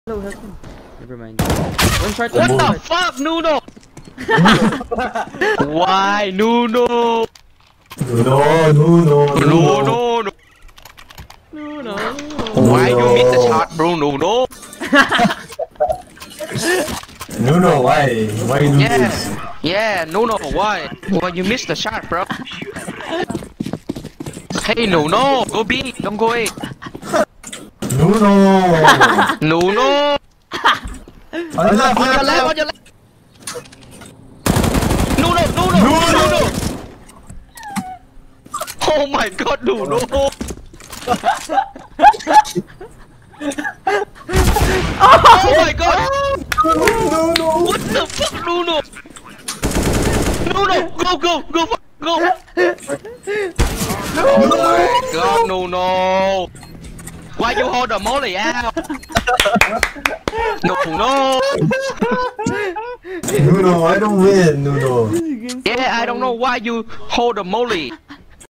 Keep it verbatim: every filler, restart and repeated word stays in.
No, help me. Never mind. One shot. What the fuck, Nuno? Why, Nuno? No, no, no, Nuno, no. No, no. Why you miss the shot, bro? Nuno? no, no. Why? Why you do Yeah, this? yeah, Nuno. Why? Why you miss the shot, bro? Hey, Nuno, go B, don't go A. No, no. Nuno, On left, on your left, on your left. Nuno, Nuno, Nuno. Oh my God, Nuno. Oh my God. No, no. What the fuck, Nuno? Nuno, go, go, go, go. Oh my God, Nuno. Why you hold the molly out? No, no. Nuno, I don't win, Nuno. Yeah, I don't know why you hold the molly.